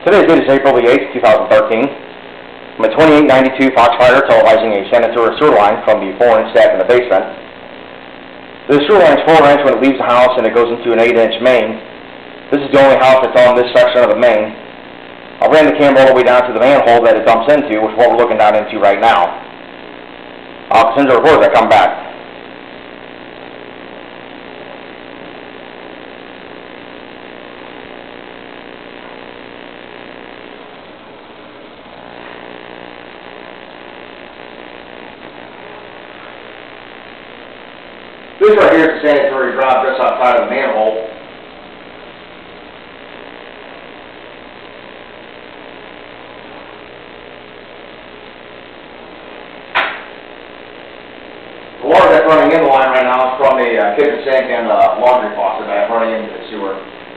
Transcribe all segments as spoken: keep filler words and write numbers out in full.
Today's date is April the eighth, two thousand thirteen. I'm at twenty-eight ninety-two Foxfire televising a sanitary sewer line from the four inch stack in the basement. The sewer line is four inch when it leaves the house and it goes into an eight inch main. This is the only house that's on this section of the main. I ran the camera all the way down to the manhole that it dumps into, which is what we're looking down into right now. I'll send you a report as I come back. This right here is the sanitary drop just outside of the manhole. The water that's running in the line right now is from the uh, kitchen sink and the laundry faucet that's running into the sewer.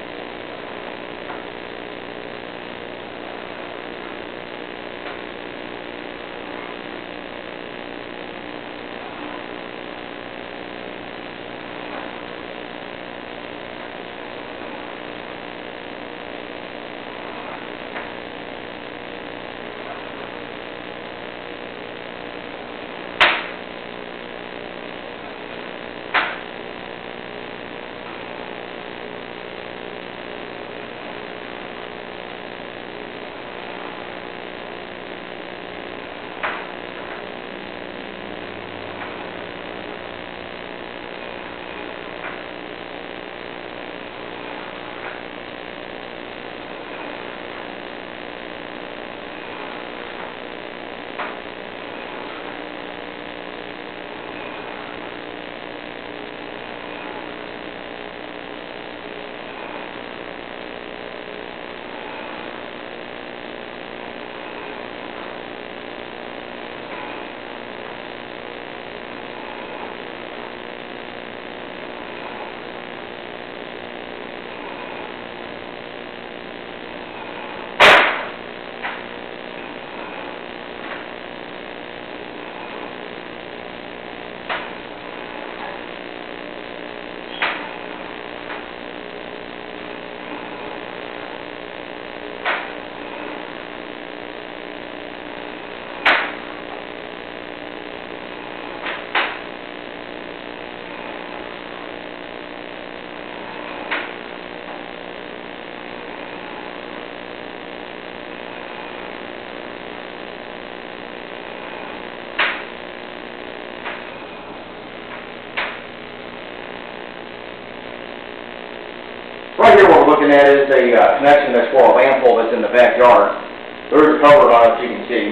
Right here what we're looking at is a uh, connection that's for a lamp pole that's in the backyard. There's a cover on it, as you can see.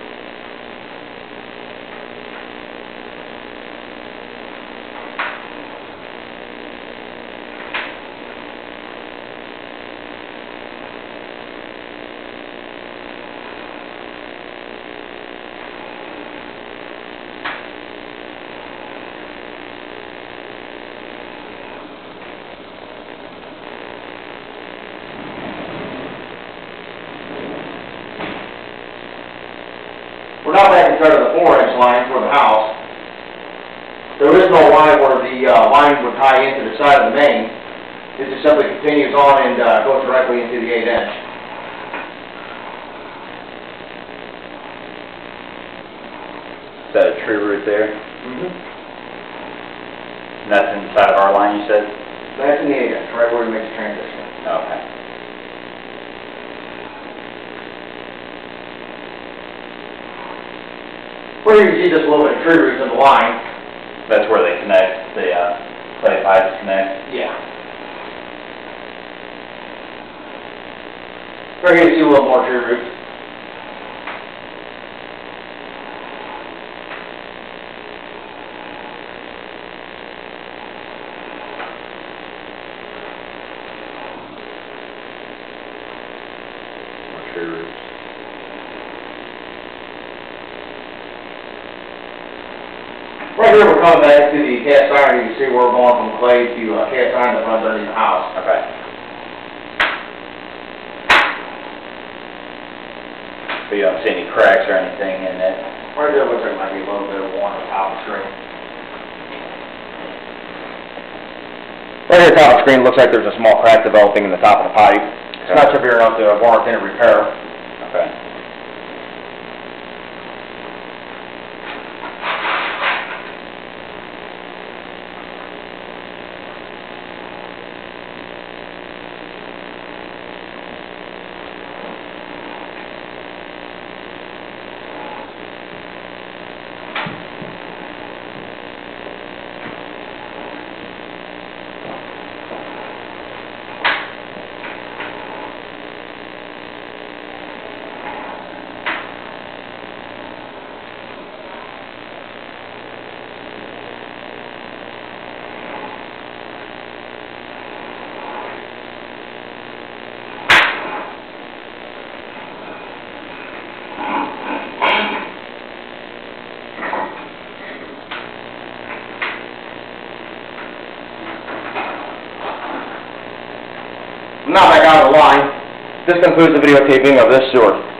We're not back in front of the four inch line for the house. There is no line where the uh, line would tie into the side of the main. It just simply continues on and uh, goes directly into the eight inch. Is that a tree root there? Mm-hmm. And that's inside of our line, you said? That's in the eight inch, right where it makes the transition. Okay. Well, you can see just a little bit of tree roots in the line. That's where they connect, the uh, clay pipes connect? Yeah. Right here you see a little more tree roots. More tree roots. Right here we're coming back to the cast iron. You can see where we're going from clay to uh, cast iron that runs underneath the house. Okay. But you don't see any cracks or anything in it? Right there looks like it might be a little bit of worn on the top of the screen. Right here at the top of the screen looks like there's a small crack developing in the top of the pipe. It's not severe enough to warrant any repair. Okay. Now back out of the line. This concludes the videotaping of this sewer.